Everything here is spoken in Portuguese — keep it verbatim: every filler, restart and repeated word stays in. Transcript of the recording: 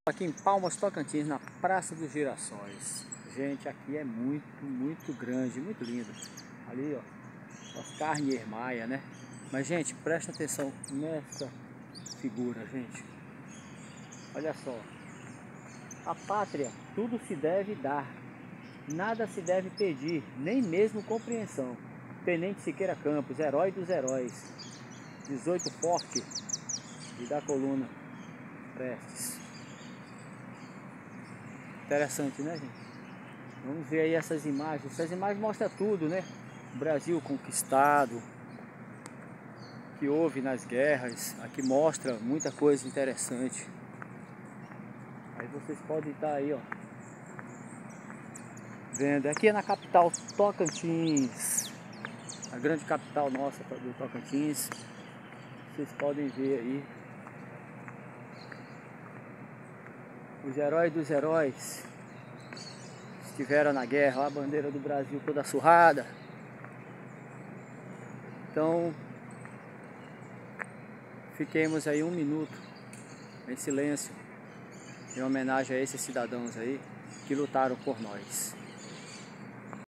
Aqui em Palmas, Tocantins, na Praça dos Girassóis. Gente, aqui é muito, muito grande, muito lindo. Ali, ó, Oscar Niemeyer, né? Mas, gente, presta atenção nessa figura, gente. Olha só. A pátria, tudo se deve dar. Nada se deve pedir, nem mesmo compreensão. Tenente Siqueira Campos, herói dos heróis. dezoito Forte e da coluna Prestes. Interessante, né, gente? Vamos ver aí essas imagens. Essas imagens mostram tudo, né? O Brasil conquistado, que houve nas guerras. Aqui mostra muita coisa interessante. Aí vocês podem estar aí, ó, vendo. Aqui é na capital Tocantins, a grande capital nossa do Tocantins. Vocês podem ver aí os heróis dos heróis estiveram na guerra. Olha a bandeira do Brasil toda surrada. Então, fiquemos aí um minuto em silêncio em homenagem a esses cidadãos aí que lutaram por nós.